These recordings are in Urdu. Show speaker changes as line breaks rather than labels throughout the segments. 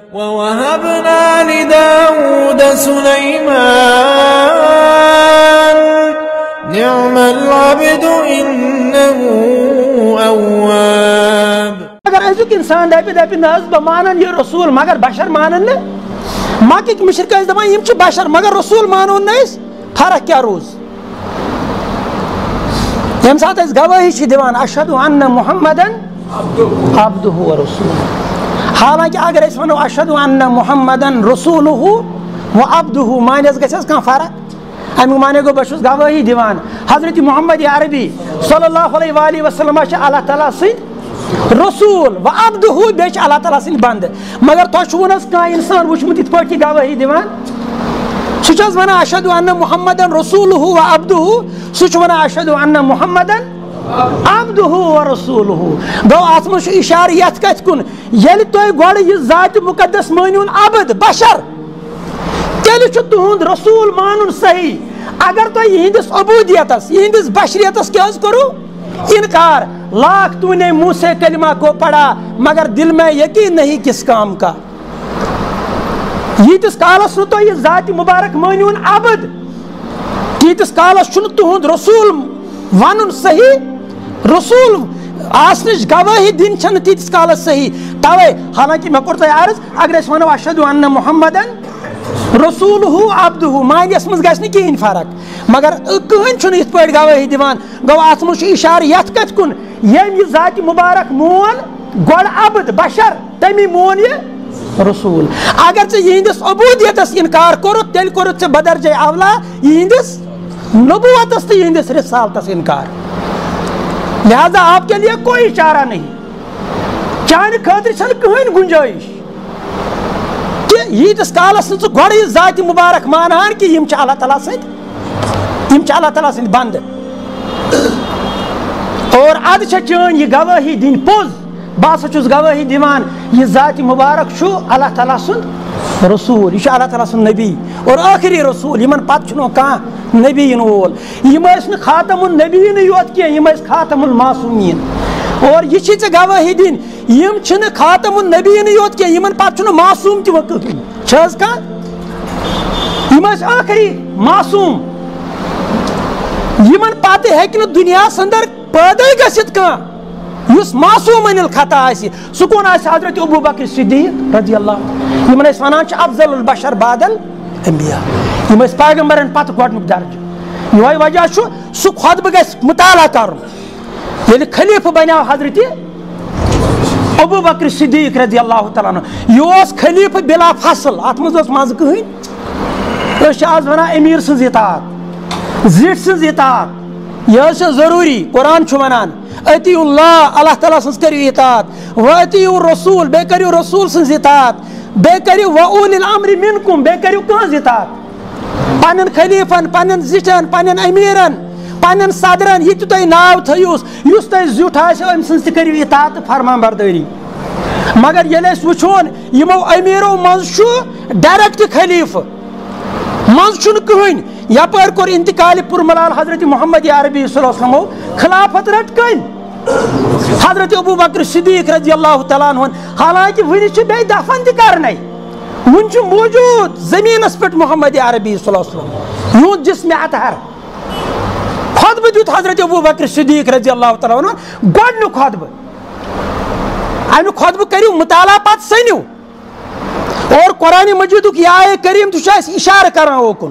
وَوَهَبْنَا لِدَاوُودَ سُلَيْمَانَ نِعْمَ الْعَبْدُ إِنَّهُ أَوَّابٌ.
اگر ازیک انسان دپہ ناز بہ مانن یہ رسول مگر بشر مانن نہ مکہ مشرک ٲسۍ دپان یم چھ بشر مگر رسول مانون نہ أسۍ فرق کیا روز یم سات أسۍ گواہی چھ دِوان اشہد ان محمدن عبدہ و رسولہ حالانکہ اگر أسۍ ونو اشہد ان محمدن رسولہ و عبدہ مانس گژھس کانٛہہ فرق امیک معنی گو بہٕ چھُس گواہی دِوان حضرت محمد عربی صلی اللہ علیہ وآلہ وسلم چھ اللہ تعالیٰ سٕنٛدۍ رسول و عبدہ بیٚیہِ چھِ اللہ تعالیٰ سٕنٛدۍ بنٛدٕ مگر تۄہہِ چھُو نہٕ حظ کانٛہہ اِنسان وٕچھمُت یِتھ پٲٹھۍ یہِ گواہی دِوان سُہ چھُ حظ ونان اشہد ان محمدن رسولہ و عبدہ سُہ چھُ ونان اشہد ان محمدن عبدہ و رسولہ گوٚو اتھ منٛز چھُ اِشارٕ یتھ کتھِ کُن ییٚلہِ تُہۍ گۄڈٕ یہِ ذاتِ مُقدس مٲنِوُن عبد بشر تیٚلہِ چھُ تُہُنٛد رسول مانُن صحیح اگر تُہۍ یِہنٛدِس عبوٗدیتس یِہنٛدِس بشریتس کیٛاہ حظ کوٚروٕ انکار لاکھ تو نے منہ سے کلمہ کو پڑھا مگر دل میں یقین نہیں کس کام کا ییتس کالس نہ تُہۍ یہِ ذاتِ مبارک مٲنِوُن عبد تیٖتِس کالس چھُنہٕ تُہُنٛد رسول ونُن صحیح رسول آسنٕچ گوٲہی دِنۍ چھنہٕ تیٖتِس کالس صحیح توے حالانکہ مےٚ کوٚر تۄہہِ عرض اگر أسۍ ونو اشہد ان محمدن رسولہ عبدہ مانیس منٛز گژھِ نہٕ کِہیٖنۍ فرق مگر کٕہٕنۍ چھُنہٕ یِتھ پٲٹھۍ گوٲہی دِوان گوٚو اتھ منٛز چھُ اِشارٕ یتھ کتھِ کُن ییٚمۍ یہِ ذاتِ مبارک مون گۄڈٕ عبد بشر تمی مون یہِ رسول اگر ژےٚ یِہنٛدِس عبوٗدیتس انکار کوٚرُتھ تیٚلہِ کوٚرُتھ ژےٚ بدرجے اولا یِہنٛدِس نبوتس تہٕ یِہنٛدِس رسالتس انکار لہذا آپ کے لیے کوئی چارہ نہیں چانہِ خٲطرٕ چھنہٕ کٕہٕنۍ گُنجٲیش کہ ییٖتِس کالس نہٕ ژٕ گۄڈٕ یہِ ذاتِ مبارک مانہان کہِ یِم چھِ اللہ تعالیٰ سٕنٛدۍ یِم چھِ اللہ تعالیٰ سٕنٛدۍ بنٛدٕ اور ادٕ چھےٚ چٲنۍ یہِ گوٲہی دِنۍ پوٚز بہٕ ہسا چھُس گوٲہی دِوان یہِ ذاتِ مبارک چھُ اللہ تعالیٰ سُنٛد رسول یہِ چھُ اللہ تعالیٰ سُنٛد نبی اور ٲخری رسول یِمن پتہٕ چھُنہٕ کانٛہہ نبی یِنہٕ وول یِم ٲسۍ نہٕ خاتم النبیٖنٕے یوت کینٛہہ یِم ٲسۍ خاتم المعصوٗمیٖن اور یہِ چھِ ژےٚ گوٲہی دِنۍ یِم چھِنہٕ خاتم النبیٖنٕے یوت کینٛہہ یِمن پتہٕ چھُنہٕ معصوٗم تہِ وۄنۍ کٕہٕنۍ چھِ حظ کانٛہہ یِم ٲسۍ ٲخری معصوٗم یِمن پتہٕ ہیٚکہِ نہٕ دُنیاہس انٛدر پٲدٕے گٔژھِتھ کانٛہہ یُس معصوٗم انِل خطا آسہِ سُہ کون آسہِ حضرت ابوٗ بکر صدیٖق رضی اللہ یِمن أسۍ ونان چھِ افضل البشر بعد الانبیاء یِم ٲسۍ پیغمبرن پتہٕ گۄڈنیُک درجہٕ یِہوے وجہ چھُ سُہ خۄطبہٕ گژھِ مُطالعہ کرُن ییٚلہِ خلیٖفہٕ بنیو حضرت ابوٗ بکر صدیٖق رضی اللہ تعالیٰ عنہ یہِ اوس خلیٖفہٕ بلا فصل اتھ منٛز اوس مزٕ کٕہٕنۍ أسۍ چھِ آز ونان امیٖر سٕنٛز اطاعت زِٹھ سٕنٛز اطاعت یہِ حظ چھِ ضروٗری قرآن چھُ ونان اطیعوا اللہ اللہ تعالیٰ سٕنٛز کٔرِو اطاعت و اطیعوا الرسوٗل بیٚیہِ کٔرِو رسوٗل سٕنٛز اطاعت بیٚیہِ کٔرِو و اوٗلِی الامرِ مِنکُم بیٚیہِ کٔرِو کٕہٕنٛز اطاعت پننٮ۪ن خلیٖفن پننٮ۪ن زِٹھٮ۪ن پننٮ۪ن امیٖرن پننٮ۪ن صدرن یہِ تہِ تُہۍ ناو تھٲیوُس یُس تۄہہِ زیُٹھ آسیو أمۍ سٕنٛز تہِ کٔرِو اطاعت تہٕ فرمان بردٲری مگر ییٚلہِ أسۍ وٕچھون یِمو امیٖرو منٛز چھُ ڈایریکٹ خلیٖفہٕ منٛزٕ چھُنہٕ کٕہٕنۍ یپٲرۍ کوٚر انتقالہِ پُرملال حضرت محمد عربی صلی اللہ علیہ وسلمو خلافت رٔٹ کٔنۍ حضرت ابوٗ بکر صدیٖق رضی اللہ تعالیٰ عنہ حالانکہ وُنہِ چھِ بیٚیہِ دفن تہِ کرنے وُنہِ چھُ موٗجوٗد زٔمیٖنس پٮ۪ٹھ محمد عربی صلی اللہ علیہ وسلم یُہُنٛد جسمِ اطہر خۄطبہٕ دیُت حضرت ابوٗ بکر صدیٖق رضی اللہ تعالیٰ عنہ گۄڈنیُک خۄطبہٕ امیُک خۄطبہٕ کٔرِو مُطالعہ پتہٕ سٔنِو اور قرآنِ مجیٖدُک یہِ آیے کریٖم تہِ چھُ اَسہِ اِشارٕ کران اوکُن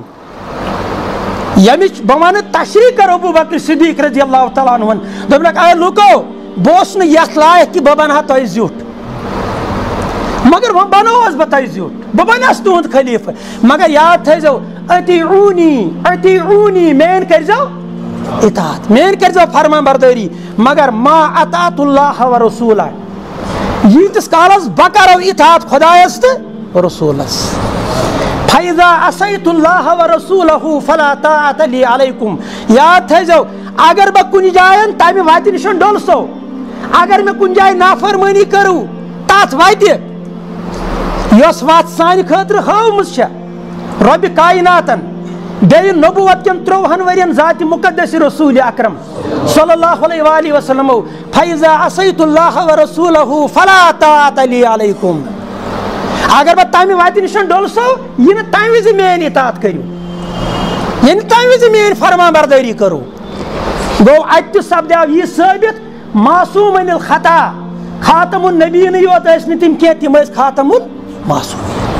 ییٚمِچ بہٕ وَنہٕ تشریح کر ابوٗ بکر صدیٖق رضی اللہ تعالیٰ عنہن دوٚپنکھ اے لُکو بہٕ اوسُس نہٕ یتھ لایق کہِ بہٕ بنہٕ ہا تۄہہِ زیُٹھ مگر وۄنۍ بنووس بہٕ تۄہہِ زیُٹھ بہٕ بنیوس تُہُنٛد خلیٖفہٕ مگر یاد تھٲیزیو اطیعوٗنی میٲنۍ کٔرۍزیو اطاعت میٲنۍ کٔرۍزیو فرمان بردٲری مگر ما اطاعت اللہ و رسوٗلہ ییٖتِس کالس بہٕ کرو اطاعت خۄدایس تہٕ رسوٗلس فَإِذَا عَصَيْتُ اللَّهَ وَرَسُولَهُ فَلَا طَاعَةَ لِي عَلَيْكُمْ یاد تھٲیزیو اگر بہٕ کُنہِ جاین تمہِ وتہِ نِش ڈولسو اگر مےٚ کُنہِ جایہِ نافرمٲنی کٔرٕو تتھ وتہِ یۄس وتھ سانہِ خٲطرٕ ہٲومٕژ چھےٚ رۄبہِ کایناتن بیٚیہِ نبوت کٮ۪ن 30 ؤرین ذاتِ مُقدس رسوٗلِ اکرم صلی اللہ علیہ وآلہ وسلمو فَإِذَا عَصَيْتُ اللَّهَ وَرَسُولَهُ فَلَا طَاعَةَ لِي عَلَيْكُمْ اگر بہ تمہ وتہ نش ڈولسو یہ تمہ وز میٲنۍ اطاعت کرو یعنی تمہ وز میٲنۍ فرمان برداری کرو گو اتہ سپدیو یہ ثابت معصوم عن الخطا خاتم النبیین یوت ٲسۍ نہٕ تِم کینٛہہ تِم ٲسۍ خاتم المعصومین